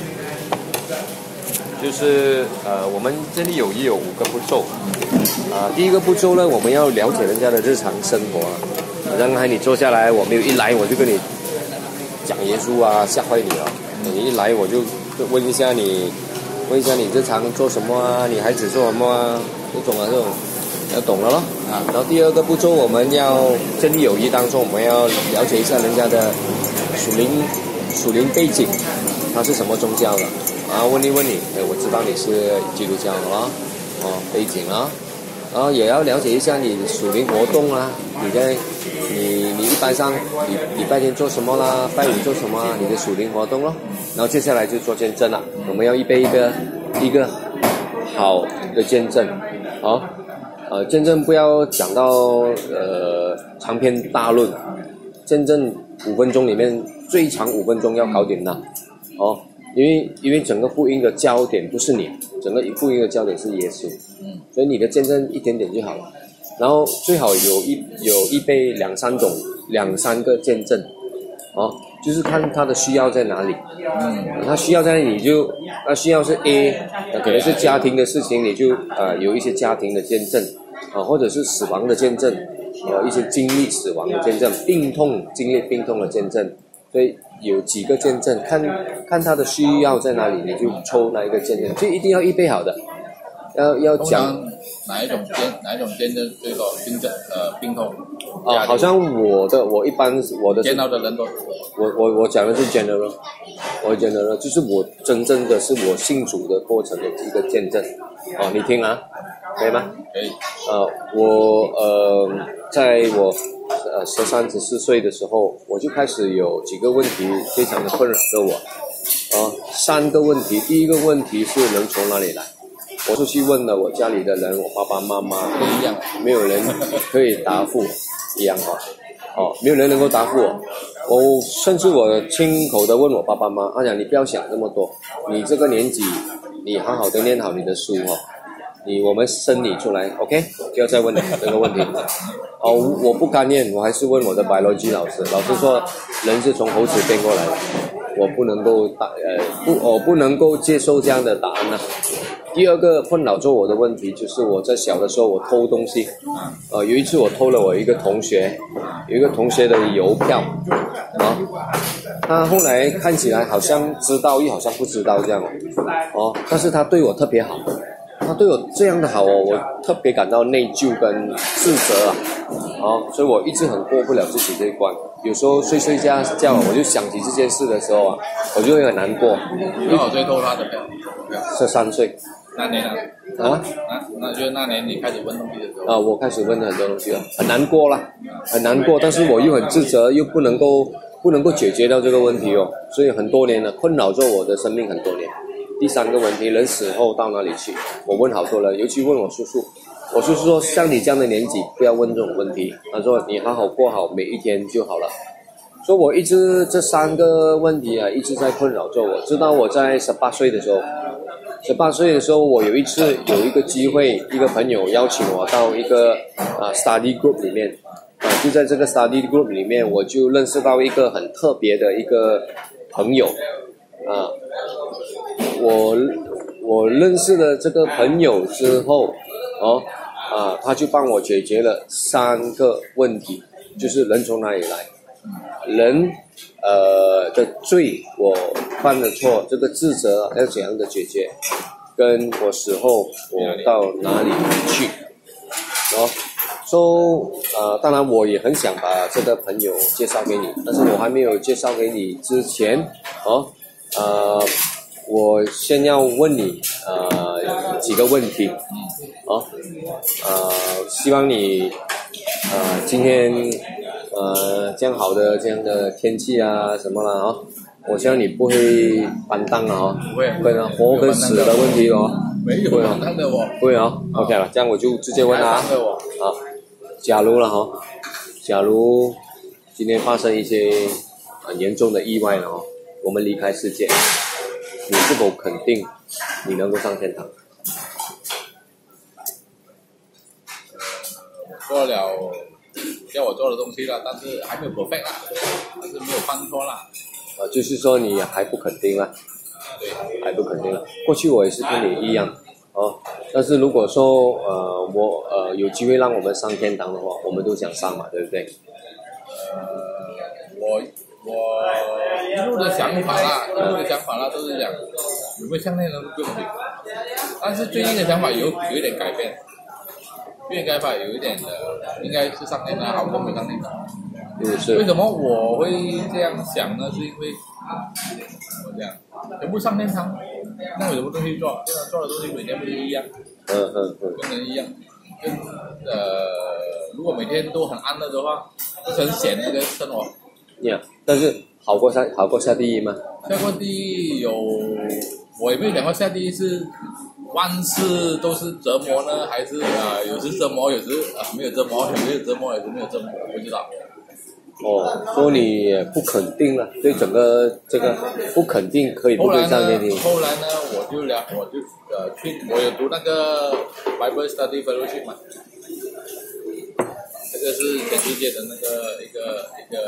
就是我们这里有5个步骤。第一个步骤呢，我们要了解人家的日常生活。刚才你坐下来，我没有一来我就跟你讲耶稣啊，吓坏你了。你一来我就问一下你日常做什么啊，你孩子做什么啊，这种要懂了咯。然后第二个步骤，我们要建立友谊当中，我们要了解一下人家的属灵背景，他是什么宗教的啊？问一问你，我知道你是基督教的啦，背景啊，然后也要了解一下你属灵活动啊，你一般上礼拜天做什么啦，拜五做什么啊？你的属灵活动咯。然后接下来就做见证了，我们要预备一个好的见证，见证不要讲到长篇大论，见证5分钟里面最长5分钟要搞定的，因为整个福音的焦点不是你，整个福音的焦点是耶稣，所以你的见证一点点就好了。然后最好有预备2、3个见证，就是看他的需要在哪里，他需要在哪里他需要是 A， 可能是家庭的事情，你就有一些家庭的见证，或者是死亡的见证，一些经历死亡的见证，经历病痛的见证，所以有几个见证，看他的需要在哪里，你就抽哪一个见证，就一定要预备好的，要讲哪一种见证最多病痛？ 好像我一般我的见到的人都我讲的是 general， 就是我真正的是我信主的过程的一个见证，你听啊，可以吗？ 可以。 在我13、14岁的时候，我就开始有几个问题非常的困扰着我，3个问题。第一个问题是人从哪里来？我出去问了我家里的人，我爸爸妈妈都一样，没有人可以答复一样没有人能够答复我甚至我亲口的问我爸爸妈妈，讲你不要想那么多，你这个年纪，你好好的念好你的书我们生你出来 ，OK， 不要再问这个问题我不甘愿，我还是问我的 biology 老师说人是从猴子变过来的，我不能够接受这样的答案第二个困扰着我的问题就是我在小的时候我偷东西，有一次我偷了我一个同学的邮票他后来看起来好像知道又好像不知道这样但是他对我特别好，他对我这样的好我特别感到内疚跟自责所以我一直很过不了自己这一关。有时候睡觉我就想起这件事的时候我就会很难过。 多少岁偷他的票 ？13岁。 那年那就是那年你开始问东西的时候我开始问很多东西了，很难过，但是我又很自责，又不能够解决掉这个问题所以很多年了，困扰着我的生命很多年。第3个问题，人死后到哪里去？我问好多人，尤其问我叔叔。我叔叔说，像你这样的年纪，不要问这种问题。他说，你好好过好每一天就好了。所以我一直这3个问题一直在困扰着我。直到我在18岁的时候，我有一次有一个机会，一个朋友邀请我到一个study group 里面就在这个 study group 里面，我就认识到一个很特别的一个朋友我认识了这个朋友之后他就帮我解决了3个问题，就是人从哪里来，人的罪，我犯了错，这个自责要怎样的解决，跟我死后我到哪里去当然我也很想把这个朋友介绍给你，但是我还没有介绍给你之前我先要问你几个问题希望你今天这样好的这样的天气什么啦我希望你不会搬档不会活跟死的问题没有搬档的不会OK 了，这样我就直接问假如今天发生一些很严重的意外了我们离开世界，你是否肯定你能够上天堂？ 做了叫我做的东西了，但是还没有 perfect 但是没有犯错啦。 就是说你还不肯定啦。 对， 还不肯定了。过去我也是跟你一样哦，但是如果说有机会让我们上天堂的话，我们都想上嘛，对不对？ 我一路的想法啦，都是讲有没有上天堂不用紧，但是最近的想法有一点改变，有一点的，应该是上天堂好过没上天堂。 是。 为什么我会这样想呢？是因为我这样，全部上天堂，那有什么东西做？现在做的东西每天不是一样？跟人一样，如果每天都很安乐的话，不是很闲的一个生活。 但是好过下地狱吗？ 下过地狱我也没有讲过下地狱是万事都是折磨呢，还是有时折磨，有时没有折磨，有时折磨，有时没有折磨，我不知道。 说你也不肯定了，对整个这个不肯定可以不可以上天庭？ 后来呢，我有读那个 Bible Study Fellowship 嘛，这个是全世界的那个一个，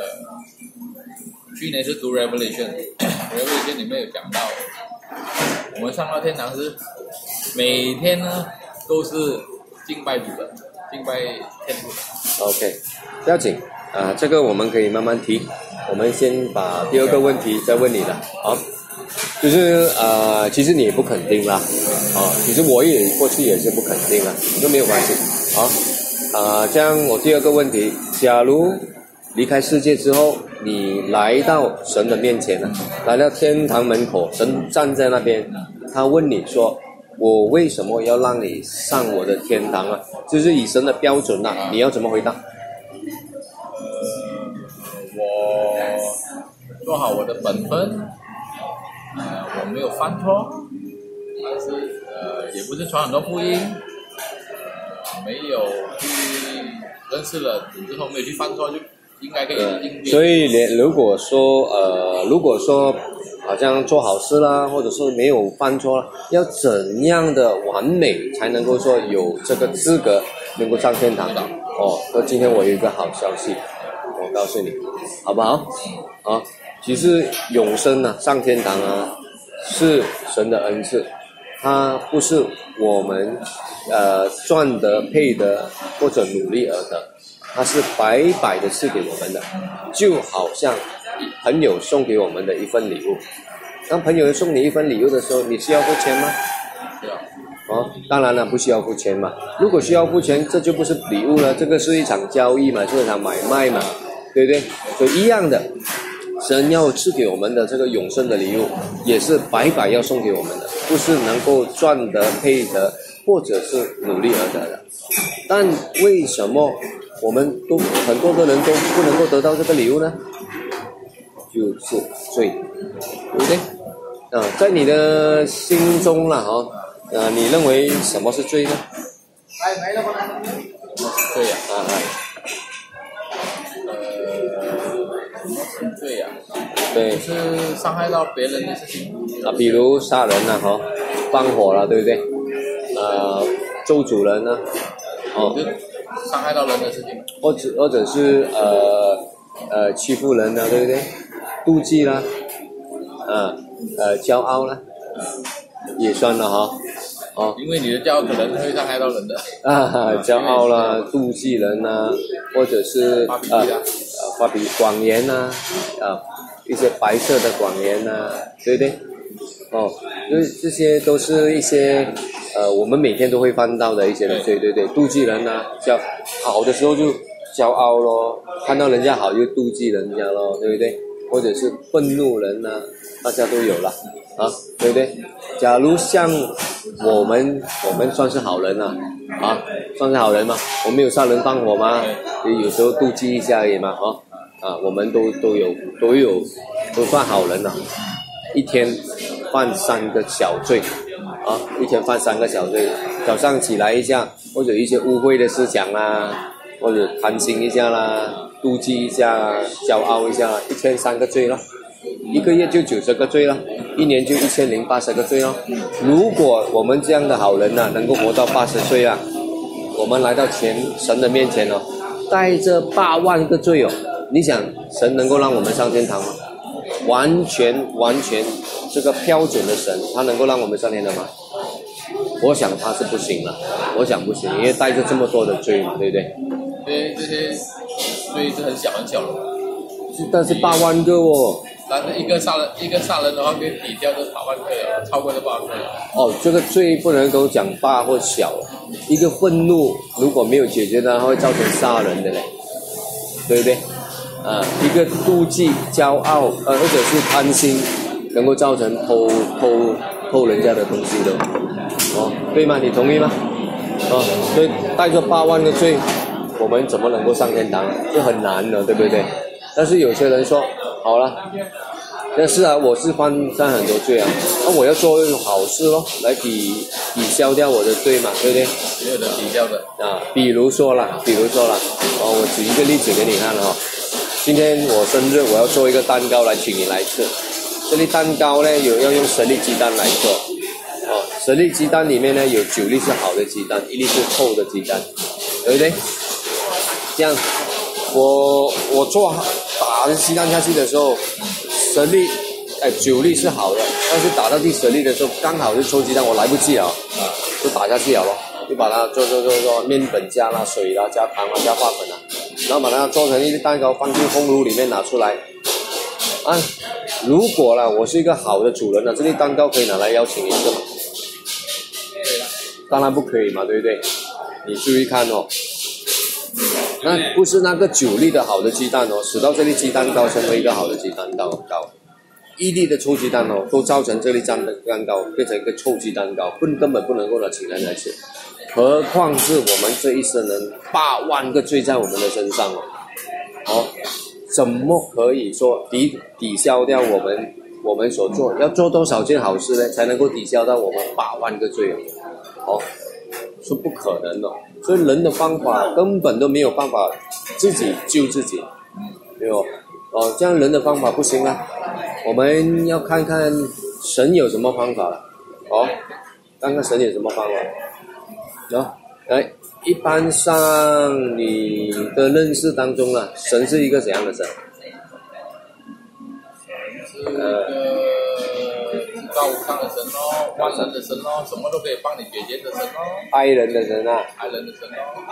去年是读 Revelation 里面有讲到，我们上到天堂是每天呢都是敬拜主的，敬拜天主。 OK， 不要紧。这个我们可以慢慢提，我们先把第二个问题再问你了，好，就是其实你也不肯定啦，其实我也过去也是不肯定啦，都没有关系，好，这样我第二个问题，假如离开世界之后，你来到神的面前了，来到天堂门口，神站在那边，他问你说，我为什么要让你上我的天堂啊？就是以神的标准啊，你要怎么回答？ 我做好我的本分，我没有犯错，但是也不是传很多福音，没有去认识了之后没有去犯错，就应该可以应变。 所以如果说好像做好事啦，或者说没有犯错啦，要怎样的完美才能够说有这个资格能够上天堂？那今天我有一个好消息，我告诉你，好不好？其实永生啊，上天堂啊，是神的恩赐，它不是我们赚得配得或者努力而得，它是白白的赐给我们的，就好像朋友送给我们的一份礼物。当朋友送你一份礼物的时候，你需要付钱吗？当然了，不需要付钱嘛。如果需要付钱，这就不是礼物了，这个是一场交易嘛，是一场买卖嘛，对不对？所以一样的，神要赐给我们的这个永生的礼物，也是白白要送给我们的，不是能够赚得配得，或者是努力而得的。但为什么我们很多的人都不能够得到这个礼物呢？就是罪，对不对？在你的心中啦，你认为什么是罪呢？ 罪呀，什么是罪呀？ 对， 是伤害到别人的事情比如杀人啦，放火啦，对不对？咒诅人啦， 伤害到人的事情， 或者是欺负人啦，对不对？妒忌啦，骄傲啦，也算了因为你的骄傲可能会伤害到人的骄傲啦，妒忌人啦，或者是发表谎言啦，一些白色的谎言啦，对不对？这些都是一些我们每天都会犯到的一些罪，对对，妒忌人啦，好的时候就骄傲咯，看到人家好就妒忌人家咯，对不对？或者是愤怒人啦，大家都有了对不对？假如像我们算是好人了算是好人嘛，我们有杀人放火嘛，有时候妒忌一下而已嘛我们都算好人了，一天犯3个小罪一天犯3个小罪，早上起来一下，或者一些污秽的思想啦，或者贪心一下啦，妒忌一下，骄傲一下，一天3个罪了，1个月就90个罪了，1年就1080个罪了。如果我们这样的好人能够活到80岁我们来到神的面前带着8万个罪你想神能够让我们上天堂吗？ 完全这个标准的神，他能够让我们上天的吗？我想他是不行了，我想不行，因为带着这么多的罪嘛，对不对？ 对，这些罪是很小很小的， 但是8万个哦。 但是一个杀人的话，可以抵掉这8万个了，超过这8万个了。 哦，这个罪不能够讲大或小，一个愤怒如果没有解决的话，会造成杀人的嘞，对不对？一个妒忌、骄傲，或者是贪心，能够造成偷人家的东西的，哦，对吗？你同意吗？所以带着8万个罪，我们怎么能够上天堂？这很难的，对不对？但是有些人说，好了，但是我是犯很多罪啊，那我要做好事咯，来抵消掉我的罪嘛，对不对？ 没有人抵消的比如说了，我举一个例子给你看哈。今天我生日，我要做一个蛋糕来请你来吃。这粒蛋糕呢，要用10粒鸡蛋来做。10粒鸡蛋里面呢，有9粒是好的鸡蛋，1粒是臭的鸡蛋，对不对？这样，我做打鸡蛋下去的时候，9粒是好的，但是打到第10粒的时候，刚好是臭鸡蛋，我来不及了，就打下去了咯，就把它做，面粉加了水啦，加糖啦，加化粉啦，然后把它做成一粒蛋糕，放进烘炉里面拿出来。如果啦，我是一个好的主人了，这粒蛋糕可以拿来邀请你吃吗？当然不可以嘛，对不对？你注意看哦，那不是那个9粒的好的鸡蛋哦，使到这粒鸡蛋糕成为一个好的鸡蛋糕，1粒的臭鸡蛋哦，都造成这粒蛋糕变成一个臭鸡蛋糕，根本不能够请人来吃，何况是我们这一生人8万个罪在我们的身上哦，怎么可以说抵消掉我们所做？要做多少件好事呢，才能够抵消到我们8万个罪是不可能的。所以人的方法根本都没有办法自己救自己，对吧？这样人的方法不行啊，我们要看看神有什么方法了。看看神有什么方法。来，一般上你的认识当中啊，神是一个怎样的神？ 造物上的神哦，万能的神哦，什么都可以帮你解决的神哦， 爱人的神啊， 爱人的神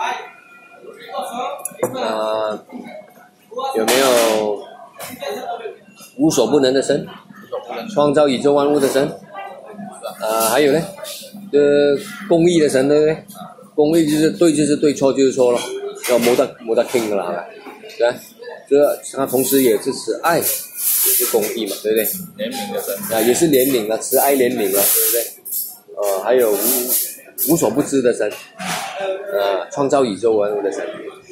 哦。有没有无所不能的神？创造宇宙万物的神？还有呢？公义的神，对不对？公义就是对就是对，错就是错了，没得听的啦，对吧？他同时也是慈爱，也是公义嘛，对不对？ 怜悯的神也是怜悯了，慈爱怜悯了，对不对？还有无所不知的神，创造宇宙万物的神。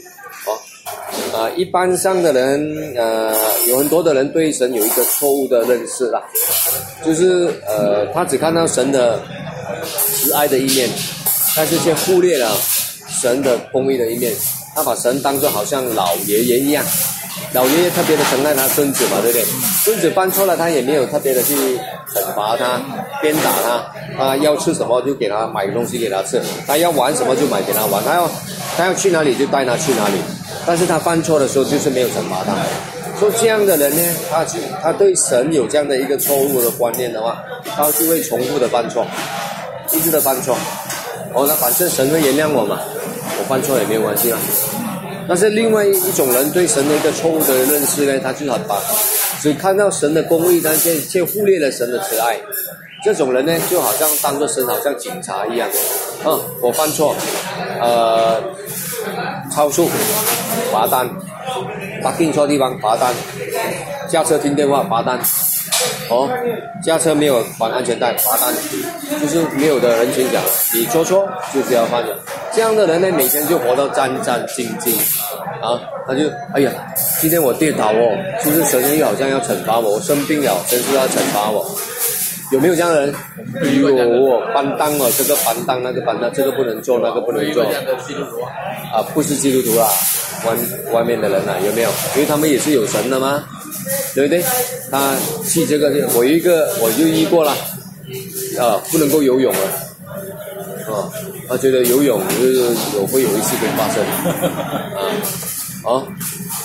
一般上的人，有很多的人对神有一个错误的认识啦，就是他只看到神的慈爱的一面，但是却忽略了神的公义的一面。他把神当作好像老爷爷一样，老爷爷特别的疼爱他孙子嘛，对不对？孙子犯错了，他也没有特别的去惩罚他、鞭打他，他要吃什么就给他买东西给他吃，他要玩什么就买给他玩，他要去哪里就带他去哪里。但是他犯错的时候就是没有惩罚他。所以这样的人呢，他对神有这样的一个错误的观念的话，他就会重复的犯错，一直的犯错。那反正神会原谅我嘛，我犯错也没有关系嘛。但是另外一种人对神的一个错误的认识呢，他就只看到神的公义，但却忽略了神的慈爱。这种人呢，就好像当作神好像警察一样，我犯错，超速罚单，parking停错地方罚单，驾车听电话罚单，驾车没有绑安全带罚单，就是没有的人情讲，你做错就是要罚的。这样的人呢，每天就活到战战兢兢他就今天我跌倒是不是神又好像要惩罚我？我生病了，神是要惩罚我？有没有这样的人？班当这个班当那个班当，这个不能做，那个不能做。不是基督徒外面的人有没有？因为他们也是有神的嘛，对不对？他去这个，我就遇过了，不能够游泳了，他觉得游泳就是会有一次会发生，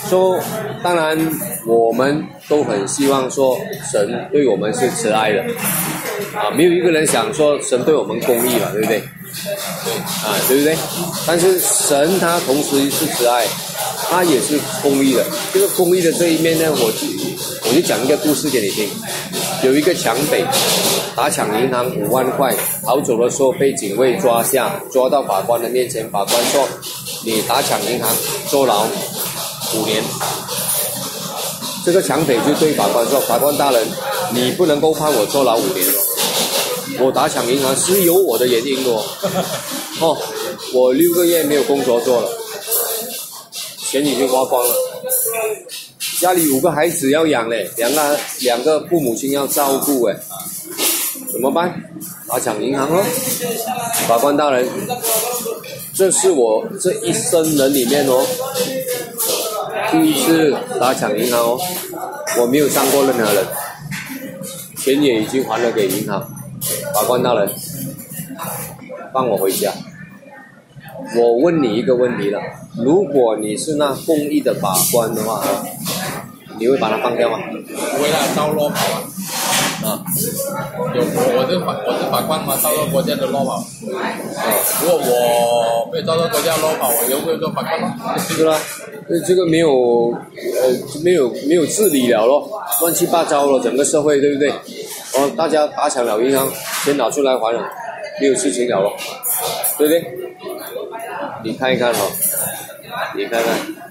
说，当然我们都很希望说神对我们是慈爱的，没有一个人想说神对我们公义嘛，对不对？对不对？但是神他同时是慈爱，他也是公义的。这个公义的这一面呢，我就讲一个故事给你听。有一个抢匪打抢银行5万块，逃走的时候被警卫抓下，抓到法官的面前，法官说：“你打抢银行，坐牢5年。”这个抢匪就对法官说：“法官大人，你不能够判我坐牢5年哦，我打抢银行是有我的原因的哦，我6个月没有工作做了，钱已经花光了。”家里5个孩子要养嘞，两个父母亲要照顾哎，怎么办？打抢银行哦，法官大人，这是我这一生人里面哦，第一次打抢银行哦，我没有伤过任何人，钱也已经还了给银行，法官大人，放我回家。我问你一个问题了，如果你是那公义的法官的话，你会把他放掉吗？ 不会啦，照落跑啊！我是法官嘛，照着国家的落跑。如果我没有照着国家的落跑，我又会做法官吗？ 是啦，这个没有治理了咯，乱七八糟了，整个社会对不对？大家打抢了银行，钱拿出来还了，没有事情了咯，对不对？你看一看你看看。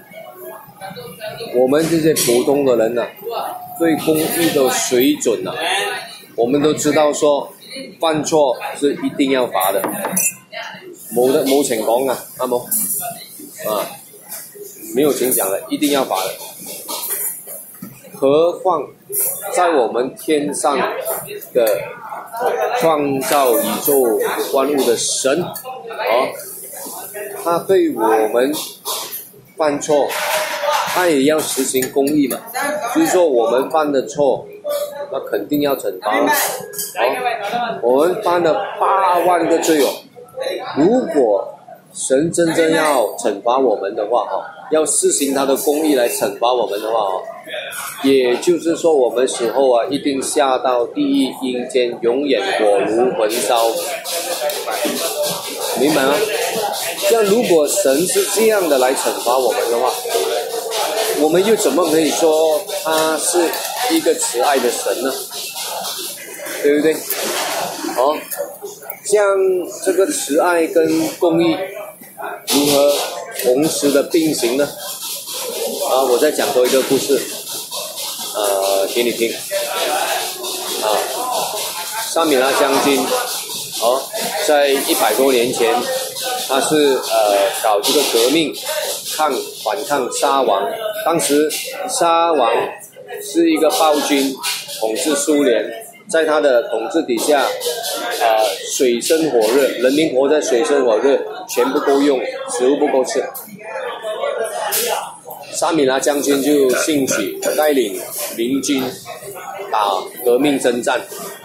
我们这些普通的人对公义的水准我们都知道说犯错是一定要罚的，冇情講啱冇？沒有情講的，一定要罰的。何況在我們天上的創造宇宙萬物的神他對我們犯錯他也要實行公義嘛，就是說我們犯的錯那肯定要懲罰我們犯了8萬個罪如果神真正要懲罰我們的話要施行他的公義來懲罰我們的話也就是說我們死後一定下到地獄陰間，永遠火爐焚燒，明白嗎？這樣如果神是這樣的來懲罰我們的話，我們又怎麼可以說他是一個慈愛的神呢？對不對？像這個慈愛跟公義如何同時的並行呢？我再講多一個故事給你聽沙米拉將軍在100多年前他是搞這個革命反抗沙皇，當時沙皇是一個暴君統治蘇聯，在他的統治底下水深火熱，人民活在水深火熱，錢不夠用，食物不夠吃，沙米拉將軍就興起帶領民軍打革命征戰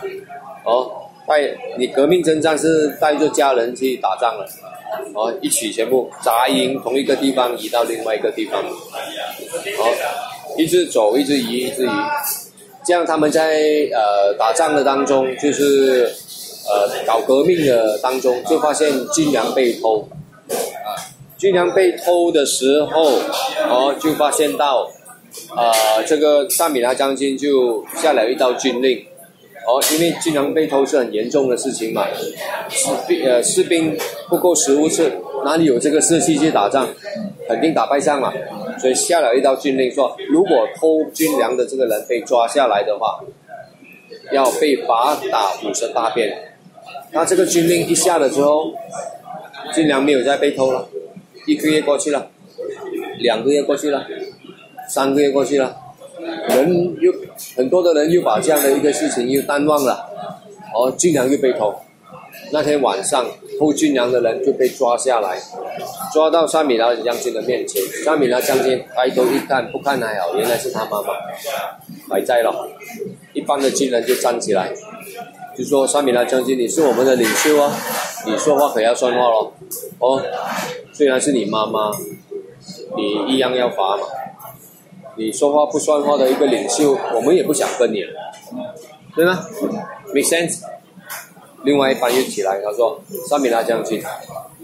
你革命征戰是帶着家人去打仗了一起全部紮營同一個地方移到另外一個地方一直走一直移這樣他們在打仗的當中就是搞革命的當中就發現軍糧被偷軍糧被偷的時候就發現到這個沙米拉將軍就下了一道軍令因為軍糧被偷是很嚴重的事情嘛士兵不夠食物吃哪裡有這個士氣去打仗肯定打敗仗嘛所以下了一道軍令說如果偷軍糧的這個人被抓下來的話要被罰打50大鞭那這個軍令一下了之後軍糧沒有再被偷了1個月過去了2個月過去了3個月過去了很多的人又把這樣的一個事情又淡忘了軍糧又被偷那天晚上偷軍糧的人就被抓下來抓到沙米拉將軍的面前沙米拉將軍抬頭一看不看還好原來是他媽媽擺在了一般的軍人就站起來就說沙米拉將軍你是我們的領袖你說話可要算話咯雖然是你媽媽你一樣要罰嘛你说话不算话的一个领袖，我们也不想跟你了，对吗 ？Make sense？ 另外一班又起来，他说：“沙米拉将军，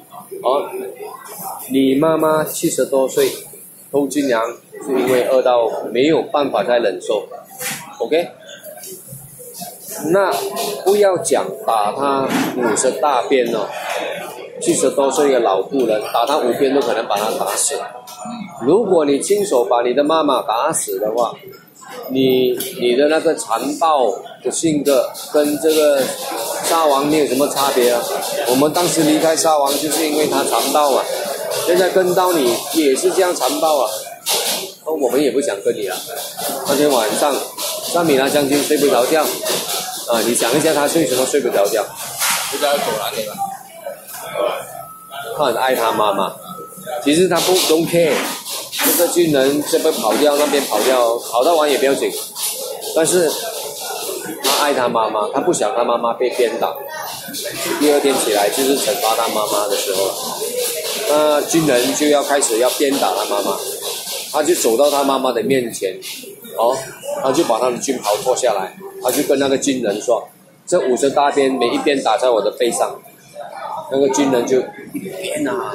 你妈妈70多岁，偷金羊是因为饿到没有办法再忍受 ，OK？ 那不要讲打他50大鞭哦，70多岁的老妇人打他5鞭都可能把他打死。如果你亲手把你的妈妈打死的话，你的那个残暴的性格跟这个沙王没有什么差别啊。我们当时离开沙王就是因为他残暴嘛，现在跟到你也是这样残暴啊，我们也不想跟你了。那天晚上，沙米拉将军睡不着觉。你想一下，他为什么睡不着觉？ 不知道要走哪里了。 他很爱他妈妈，其实他不 don't care， 这个军人这边跑掉，那边跑掉，跑到完也不要紧。但是他爱他妈妈，他不想他妈妈被鞭打。第二天起来就是惩罚他妈妈的时候，那军人就要开始要鞭打他妈妈，他就走到他妈妈的面前，他就把他的军袍脱下来。他就跟那个军人说：“这50大鞭，每一鞭打在我的背上。”那个军人就一鞭啊，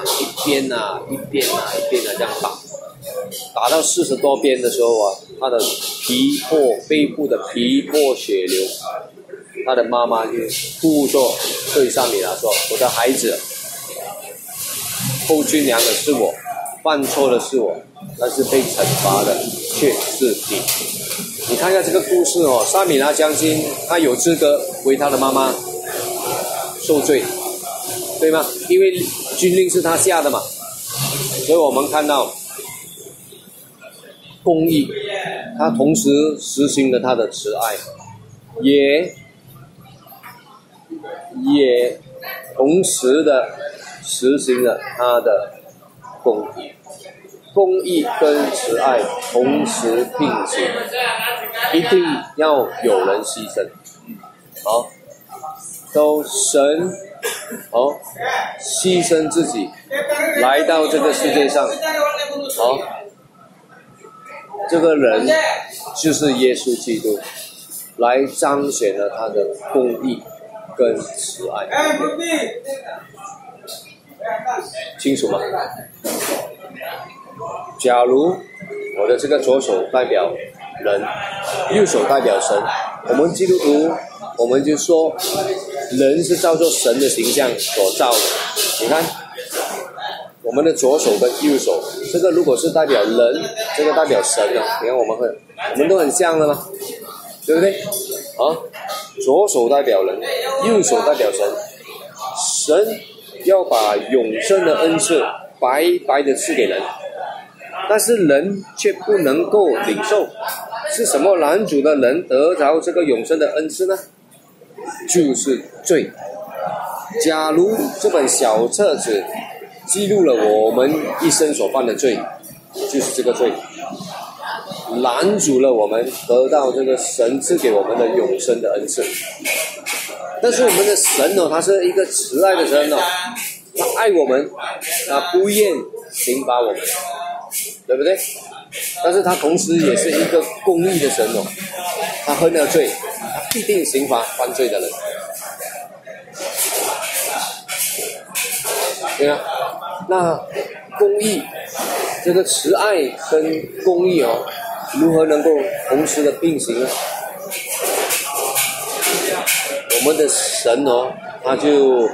这样打，打到40多鞭的时候啊，他的背部的皮破血流。他的妈妈就哭着对沙米拉说：“我的孩子，偷军粮的是我，犯错的是我，但是被惩罚的却是你。”你看一下这个故事哦，沙米拉将军他有资格为他的妈妈受罪，对吗？因为军令是他下的嘛，所以我们看到公义，他同时实行了他的慈爱，也同时的实行了他的公义。公义跟慈爱同时并行，一定要有人牺牲。都神牺牲自己来到这个世界上，这个人就是耶稣基督，来彰显了他的公义跟慈爱。清楚吗？假如我的这个左手代表人，右手代表神，我们基督徒我们就说人是照着神的形象所造的。你看我们的左手跟右手，这个如果是代表人，这个代表神啊，你看我们都很像的嘛，对不对？左手代表人，右手代表神。神要把永生的恩赐白白的赐给人，但是人却不能够领受。是什么拦阻了人得着这个永生的恩赐呢？就是罪。假如这本小册子记录了我们一生所犯的罪，就是这个罪拦阻了我们得到这个神赐给我们的永生的恩赐。但是我们的神他是一个慈爱的神他爱我们，他不愿刑罚我们，对不对？但是他同时也是一个公义的神他恨了罪，他必定刑罚犯罪的人。对啊，那公义这个慈爱跟公义如何能够同时的并行呢？我们的神他就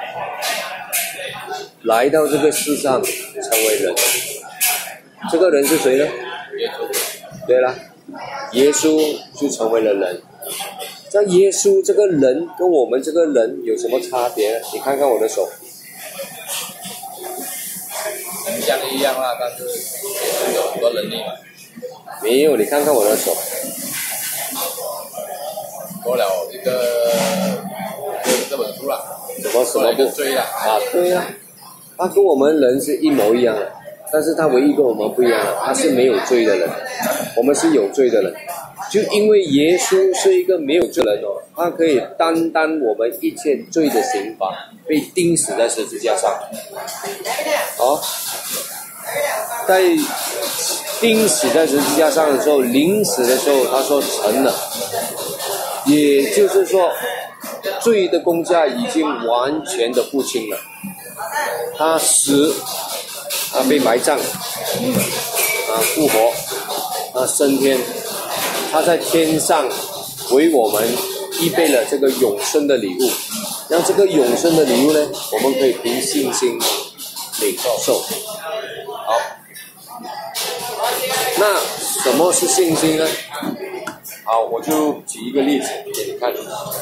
来到这个世上成为人。这个人是谁呢？ 耶稣。 对了，耶稣就成为了人。那耶稣这个人跟我们这个人有什么差别呢？你看看我的手， 形象一样啦，但是耶稣有很多能力嘛。 没有，你看看我的手， 多了这本书啦。 什么不追啦？ 对啊，他跟我们人是一模一样的，但是他唯一跟我们不一样的，他是没有罪的人，我们是有罪的人。就因为耶稣是一个没有罪的人他可以担当我们一切罪的刑罚，被钉死在十字架上。在钉死在十字架上的时候，临死的时候，他说成了，也就是说，罪的工价已经完全的付清了。他死，他被埋葬，复活，他升天，他在天上为我们预备了这个永生的礼物。让这个永生的礼物呢，我们可以凭信心领受。好，那什么是信心呢？好，我就举一个例子给你看。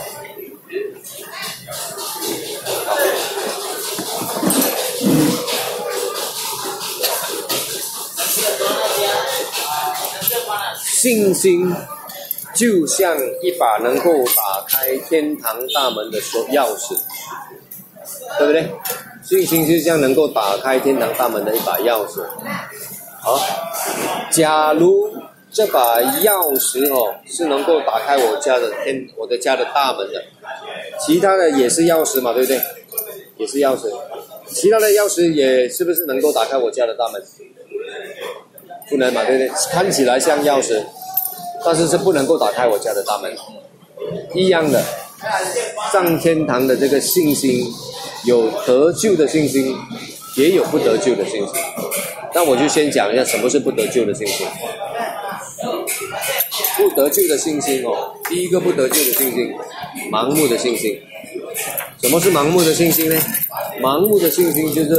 信心就像一把能够打开天堂大门的钥匙，对不对？信心就像能够打开天堂大门的一把钥匙。好，假如这把钥匙是能够打开我的家的大门的，其他的也是钥匙嘛，对不对？也是钥匙，其他的钥匙也是不是能够打开我家的大门？不能嘛，对不对？看起来像钥匙，但是是不能够打开我家的大门。一样的，上天堂的这个信心，有得救的信心，也有不得救的信心。那我就先讲一下什么是不得救的信心。不得救的信心第一个不得救的信心，盲目的信心。什么是盲目的信心呢？盲目的信心就是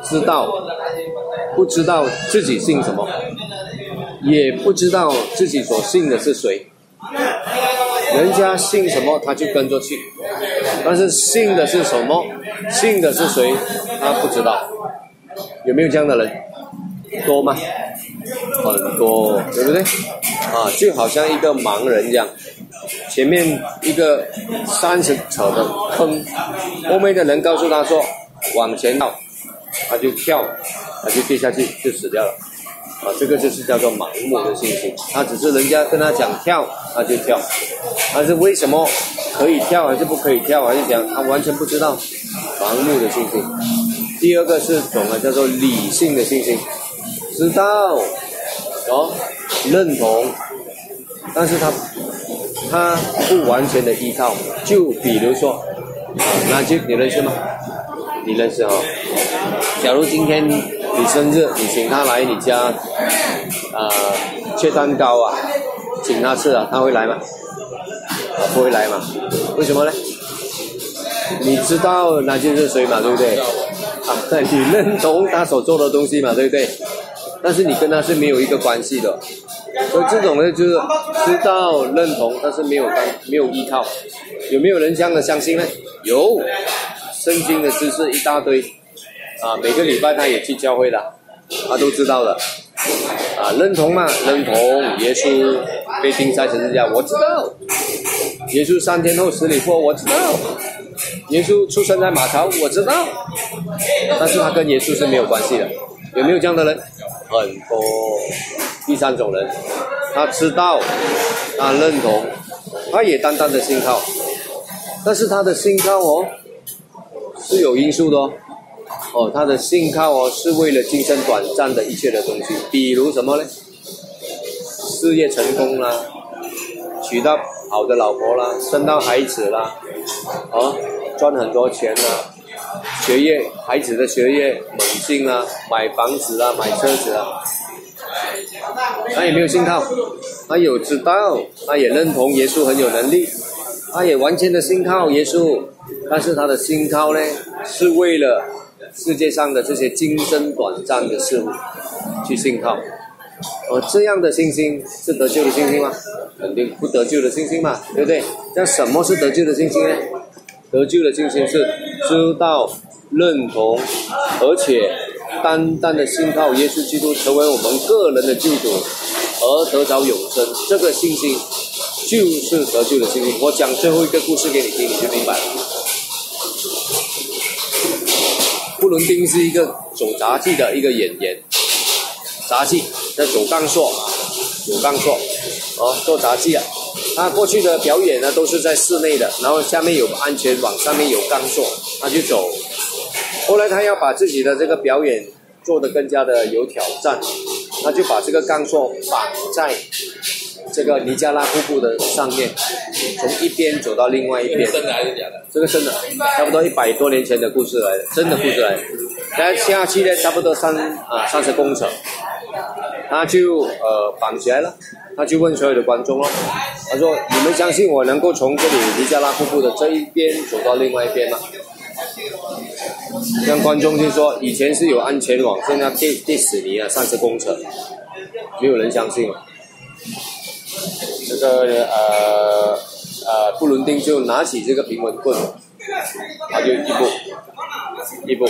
不知道自己信什么，也不知道自己所信的是谁。人家信什么他就跟着去，但是信的是什么，信的是谁，他不知道。有没有这样的人？多吗？很多，对不对？就好像一个盲人这样，前面一个30尺的坑，后面的人告诉他说往前跳，他就跳，他就跌下去就死掉了。这个就是叫做盲目的信心。他只是人家跟他讲跳，他就跳，但是为什么可以跳还是不可以跳，还是讲他完全不知道，盲目的信心。第二个是种叫做理性的信心，知道认同，但是他不完全的依靠。就比如说那就你认识吗？你认识假如今天你生日，你请他来你家切蛋糕请他吃他会来吗？不会来嘛？为什么呢？你知道那就是谁嘛，对不对？你认同他所做的东西嘛，对不对？但是你跟他是没有一个关系的，所以这种呢就是知道认同，但是没有依靠。有没有人这样的相信呢？有，圣经的知识一大堆每个礼拜他也去教会的，他都知道的认同嘛，认同耶稣被钉在十字架，我知道；耶稣3天后死里复活，我知道；耶稣出生在马槽，我知道。但是他跟耶稣是没有关系的。有没有这样的人？很多。第三种人，他知道，他认同，他也单单的信靠，但是他的信靠是有因素的他的信靠是为了今生短暂的一切的东西，比如什么呢？事业成功啦，娶到好的老婆啦，生到孩子啦，赚很多钱啦，学业，孩子的学业猛进啦，买房子啦，买车子啦。他也没有信靠，他有知道，他也认同耶稣很有能力，他也完全的信靠耶稣，但是他的信靠呢，是为了世界上的这些今生短暂的事物去信靠。这样的信心是得救的信心吗？肯定不得救的信心嘛，对不对？那什么是得救的信心呢？得救的信心是知道、认同，而且单单的信靠耶稣基督成为我们个人的救主而得着永生，这个信心就是得救的信心。我讲最后一个故事给你听，你就明白了。布伦丁是一个走杂技的一个演员，杂技在走钢索做杂技他过去的表演呢都是在室内的，然后下面有安全网，上面有钢索，他就走。后来他要把自己的这个表演做得更加的有挑战， 他就把这个钢索绑在这个尼加拉瀑布的上面，从一边走到另外一边。 真的还是假的？ 这个真的，差不多100多年前的故事来的，真的故事来的。但下去呢，差不多30公尺，他就绑起来了，他就问所有的观众咯，他说：“你们相信我能够从这里尼加拉瀑布的这一边走到另外一边吗？”让观众就说：“以前是有安全网，现在跌死你了30公尺。”没有人相信。这个布伦丁就拿起这个平稳棍，他就一步，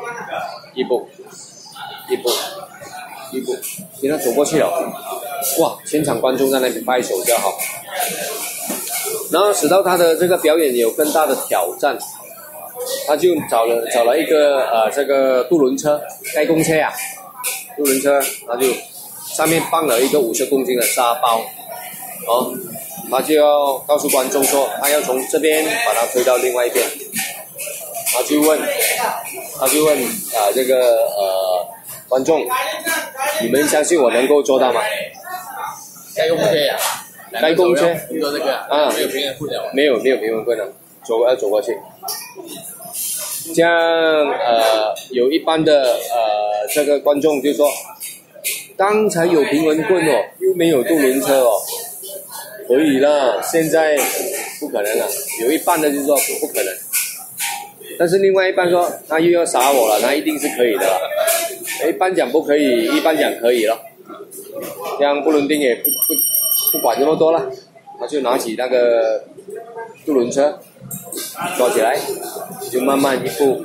给他走过去了。哇！全场观众在那边拍手叫好，然后使到他的这个表演有更大的挑战。他就找了一个这个渡轮车，该公车啊，渡轮车，他就上面放了一个50公斤的沙包，他就要告诉观众说，他要从这边把它推到另外一边。他就问这个观众，你们相信我能够做到吗？ 该公车呀， 该公车你说这个啊，没有平衡棍的， 没有平衡棍的，要走过去。这样有一般的这个观众就说，刚才有平衡棍哦，又没有渡轮车哦，可以了，现在不可能了。有一半的就说不可能，但是另外一半说他又要杀我了，那一定是可以的了。一半讲不可以，一半讲可以了。这样布伦丁也不管这么多了，他就拿起那个渡轮车抓起来，就慢慢一步，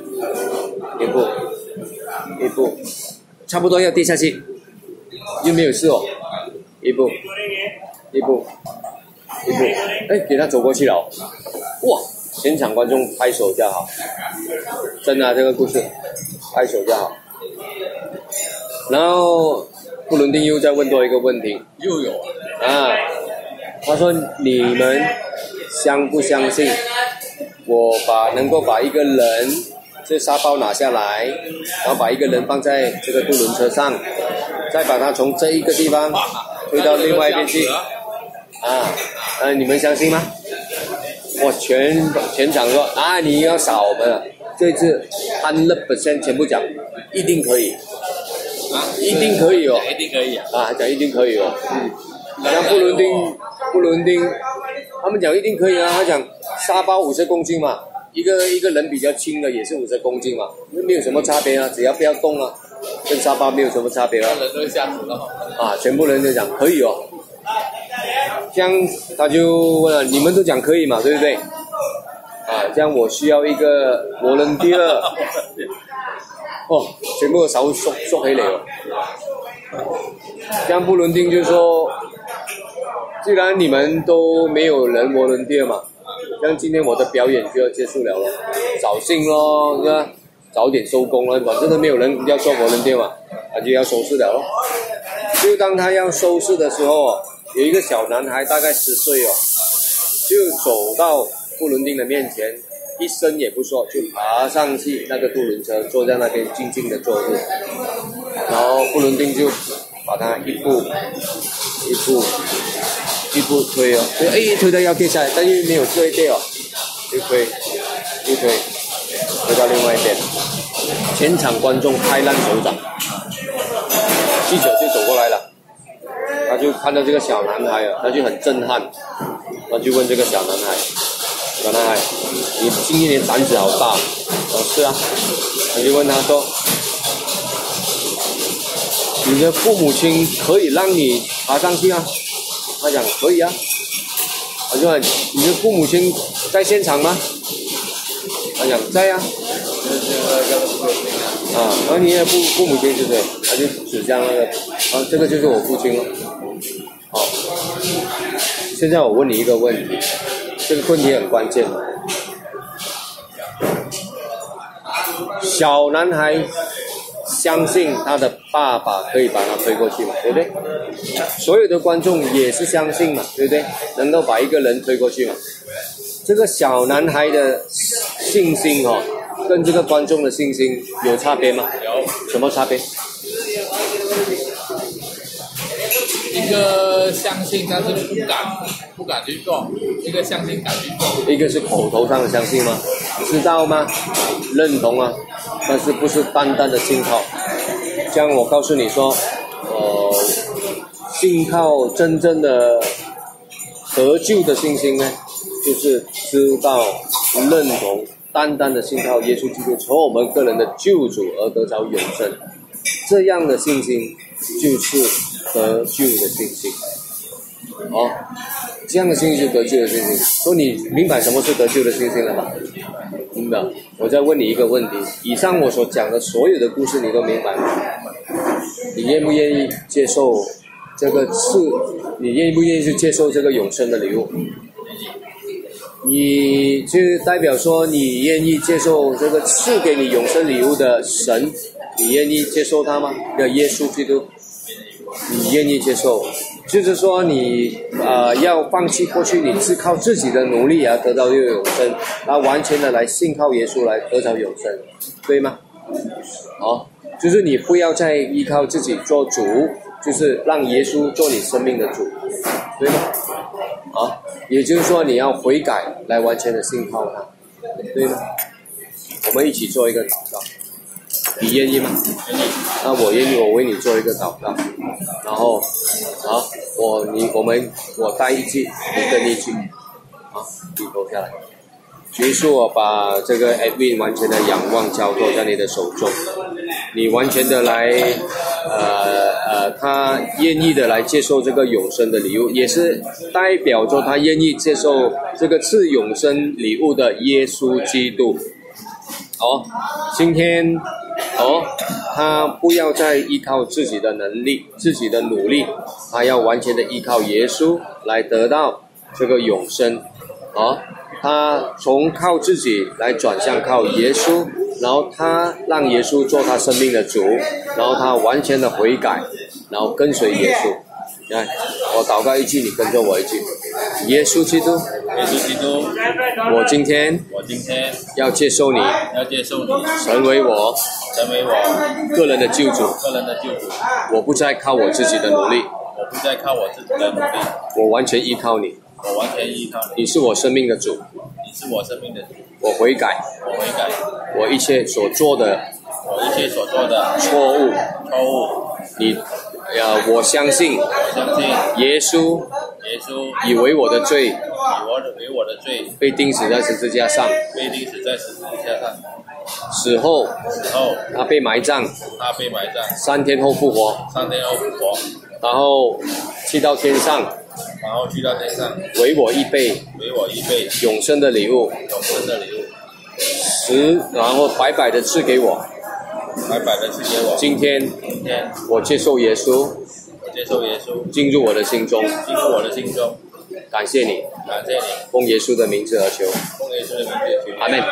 差不多要跌下去，又没有事哦，一步，哎，给他走过去了，哇！全场观众拍手叫好，真的这个故事，拍手叫好。然后布伦丁又再问多一个问题， 又有他说你们相不相信我能够把一个人这沙包拿下来，然后把一个人放在这个渡轮车上，再把他从这一个地方推到另外一边去你们相信吗？我全场说你要傻我们了，这次100% 全部讲一定可以一定可以哦， 一定可以讲一定可以哦。像布伦丁他们讲一定可以他讲沙包50公斤嘛，一个人比较轻的也是50公斤嘛，没有什么差别只要不要动跟沙包没有什么差别人都吓死了全部人都讲可以哦。这样他就问了，你们都讲可以嘛，对不对？这样我需要一个volunteer全部手縮起嚟这样布伦丁就說，既然你們都沒有人volunteer嘛，這樣今天我的表演就要結束了早興咯，是吧？早點收工了，反正都沒有人要做volunteer嘛，就要收拾了咯。就當他要收拾的時候有一個小男孩大概10歲就走到布倫丁的面前，一聲也不說，就爬上去那個渡輪車，坐在那邊靜靜的坐着，然後布倫丁就把他一步推推到要跌下來，但又沒有推掉就推到另外一邊，全場觀眾拍爛手掌，記者就走過來了，他就看到這個小男孩他就很震撼，他就問這個小男孩，你今年膽子好大是啊，他就問他說，你的父母親可以讓你爬上去嗎？他講可以啊。他就問你的父母親在現場嗎？他講在啊。然後你的父母親是誰？他就指向那個，這個就是我父親了。好，現在我問你一個問題，這個問題很關鍵。小男孩相信他的爸爸可以把他推過去嘛，對不對？所有的觀眾也是相信嘛，對不對？能夠把一個人推過去嘛。這個小男孩的信心跟這個觀眾的信心有差別嗎？ 有。 什麼差別？ 个相信，但是不敢去做；一个相信，敢去做。 一个是口头上的相信吗？知道吗？认同啊，但是不是单单的信靠。这样我告诉你说，信靠真正的得救的信心呢，就是知道、认同、单单的信靠耶稣基督成为我们个人的救主而得着永生，这样的信心就是得救的信心。这样的信心就是得救的信心。说你明白什么是得救的信心了吗？明白。我再问你一个问题：以上我所讲的所有的故事，你都明白吗？你愿不愿意接受这个赐？你愿不愿意去接受这个永生的礼物？你就代表说你愿意接受这个赐给你永生礼物的神，你愿意接受他吗？耶稣基督，你愿意接受？就是说你要放弃过去你是靠自己的努力而得到这个永生，然后完全的来信靠耶稣来得到永生，对吗？就是你不要再依靠自己做主，就是让耶稣做你生命的主，对吗？也就是说你要悔改来完全的信靠他，对吗？我们一起做一个祷告，你愿意吗？愿意。那我愿意，我为你做一个祷告，然后我带一句，你跟一句，你勾下来。耶稣，我把这个 Edwin 完全的仰望交托在你的手中，你完全的来他愿意的来接受这个永生的礼物，也是代表着他愿意接受这个赐永生礼物的耶稣基督。今天他不要再依靠自己的能力、自己的努力，他要完全的依靠耶稣来得到这个永生。他从靠自己来转向靠耶稣，然后他让耶稣做他生命的主，然后他完全的悔改，然后跟随耶稣。你看，我祷告一句，你跟着我一句：耶稣基督， 耶稣基督， 我今天要接受你，成为我个人的救主，我不再靠我自己的努力，我完全依靠你，你是我生命的主，我悔改，我一切所做的错误，我相信耶稣以为我的罪被钉死在十字架上，死后他被埋葬，3天后复活，然后去到天上，为我预备永生的礼物，然后白白的赐给我。今天我接受耶稣，进入我的心中，感谢你，奉耶稣的名字而求，阿们。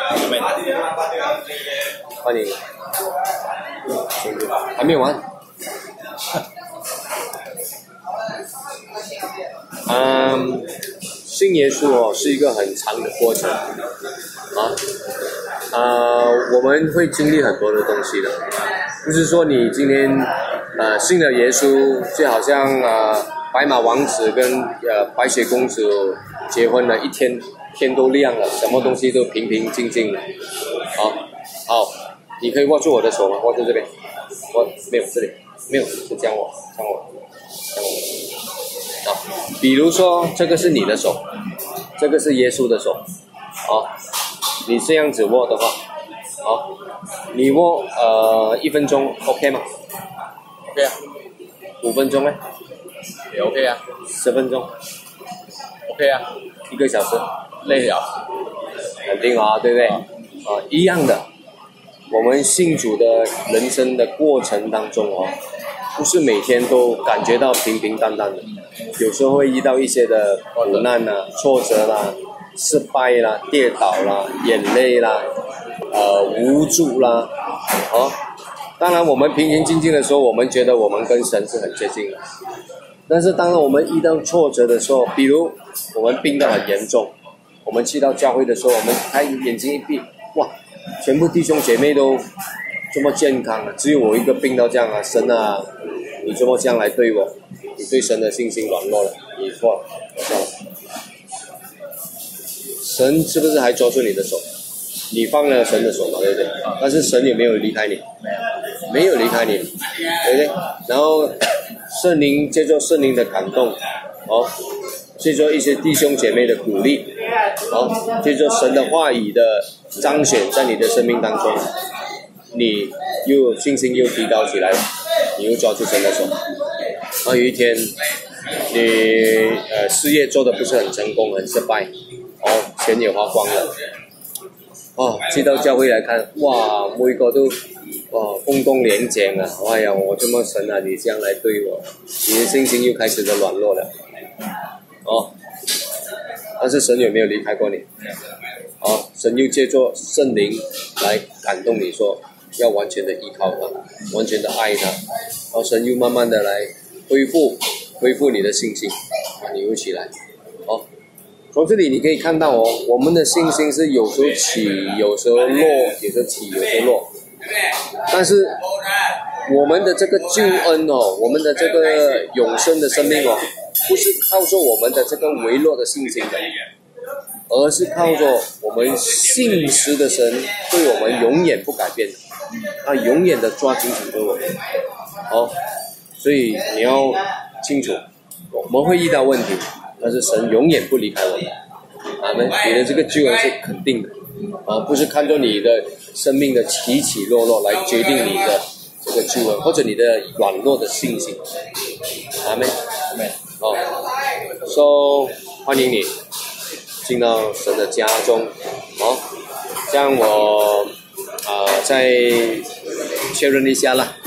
欢迎，还没有完。信耶稣是一个很长的过程我们会经历很多的东西的，不是说你今天信了耶稣，就好像白马王子跟白雪公主结婚了，一天天都亮了，什么东西都平平静静了。好，你可以握住我的手吗？握住这边，没有这里，没有，是将我。比如说这个是你的手，这个是耶稣的手，你这样子握的话，你握1分钟 OK 吗 ？OK 啊。5分钟呢？ 也 OK 啊。 10分钟 OK 啊。 1个小时累了， 肯定对不对？一样的，我们信主的人生的过程当中不是每天都感觉到平平淡淡的，有时候会遇到一些的苦难啦、挫折啦、失败啦、跌倒啦、眼泪啦、无助啦，当然我们平平静静的时候，我们觉得我们跟神是很接近的。但是当我们遇到挫折的时候，比如我们病得很严重，我们去到教会的时候，我们眼睛一闭，哇，全部弟兄姐妹都这么健康只有我一个病到这样神啊，你怎么这样来对我？ 你对神的信心软弱了，你错了，我错了。神是不是还抓住你的手？你放了神的手嘛，对不对？但是神有没有离开你？没有离开你，对不对？然后圣灵借着圣灵的感动，借着一些弟兄姐妹的鼓励，借着神的话语的彰显在你的生命当中，你又信心又提高起来了，你又抓住神的手。有一天你事业做得不是很成功，很失败，钱也花光了，去到教会来看，哇，每個都風光兩正啊！哎呀，我這麼神啊，你這樣來對我，你的信心又開始的軟弱了，但是神有沒有離開過你？神又借着聖靈來感動你說，要完全的依靠他，完全的愛他，神又慢慢的來恢復你的信心，你又起來，從這裡你可以看到我們的信心是有時候起，有時候落，有時候起，有時候落。但是我們的這個救恩我們的這個永生的生命不是靠着我們的這個微弱的信心的，而是靠着我們信實的神對我們永遠不改變的，他永遠的抓緊住着我們。所以你要清楚，我們會遇到問題，但是神永遠不離開我們。阿們，你的這個救恩是肯定的，不是看着你的生命的起起落落來決定你的這個救恩，或者你的軟弱的信心。阿們，阿們。So 歡迎你進到神的家中。這樣我再確認一下啦。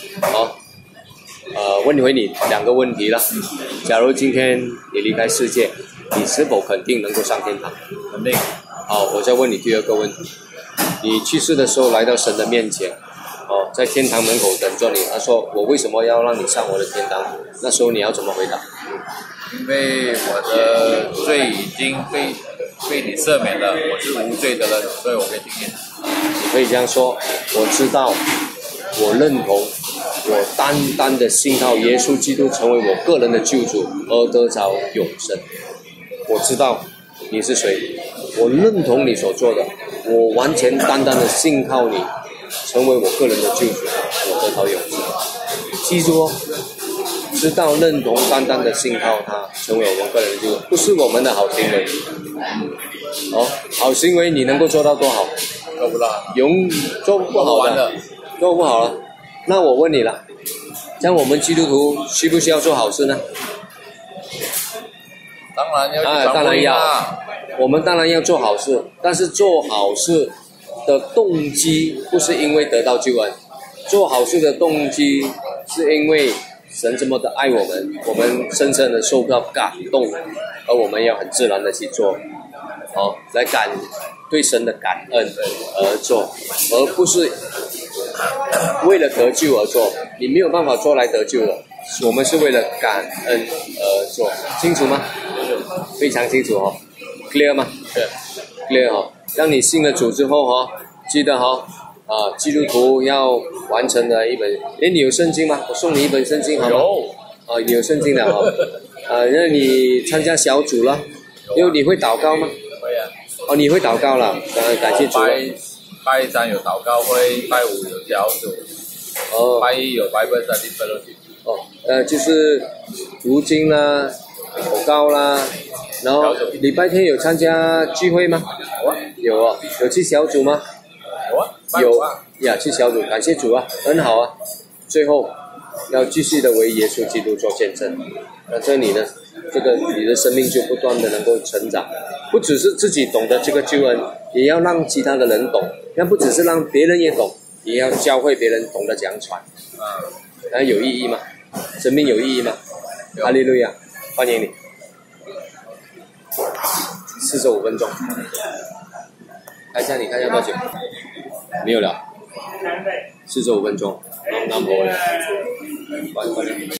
問回你兩個問題了。假如今天你離開世界，你是否肯定能夠上天堂？ 肯定。 好，我再問你第二個問題。你去世的時候來到神的面前，在天堂門口等着你，他說我為什麼要讓你上我的天堂？那時候你要怎麼回答？ 因為我的罪已經被你赦免了，我是無罪的人，所以我可以進天堂。 你可以這樣說，我知道，我認同，我單單的信靠耶穌基督成為我個人的救主而得着永生。我知道你是誰，我認同你所做的，我完全單單的信靠你成為我個人的救主，我得着永生。記住知道認同單單的信靠他成為我們個人的救主，不是我們的好行為。好行為你能夠做到多好？ 做不到， 做不好的，做不好了。那我問你了，像我們基督徒需不需要做好事呢？ 當然要， 我們當然要做好事，但是做好事的動機不是因為得到救恩，做好事的動機是因為神這麼的愛我們深深的受到感動，而我們要很自然的去做，來對神的感恩而做，而不是為了得救而做。你沒有辦法做來得救的，我們是為了感恩而做，清楚嗎？非常清楚clear 嗎？ 對 clear 當你信了主之後記得基督徒要完成的一本，你有聖經嗎？我送你一本聖經好嗎？有你有聖經了那你參加小組了，因為你會禱告嗎？ 會啊。 你會禱告了，感謝主。 拜三有禱告會，拜五有小組，拜一有Bible study fellowship。 就是讀經啦，禱告啦，然後禮拜天有參加聚會嗎？有有去小組嗎？有去小組，感謝主啊，很好啊。最後要繼續的為耶穌基督做見證，這你的你的生命就不斷的能夠成長，不只是自己懂得這個救恩，也要讓其他的人懂，但不只是讓別人也懂，也要教會別人懂得講傳。有意義嗎？生命有意義嗎？哈利路亞，歡迎你。45分鐘，看一下你看一下多久？沒有了，45分鐘，那麼快。